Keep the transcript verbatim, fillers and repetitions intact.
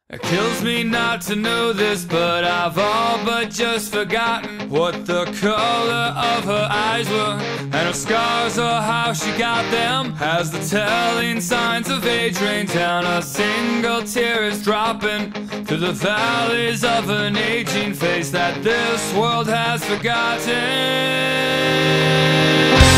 It kills me not to know this, but I've all but just forgotten what the color of her eyes were, and her scars or how she got them. As the telling signs of age rain down, a single tear is dropping through the valleys of an aging face that this world has forgotten.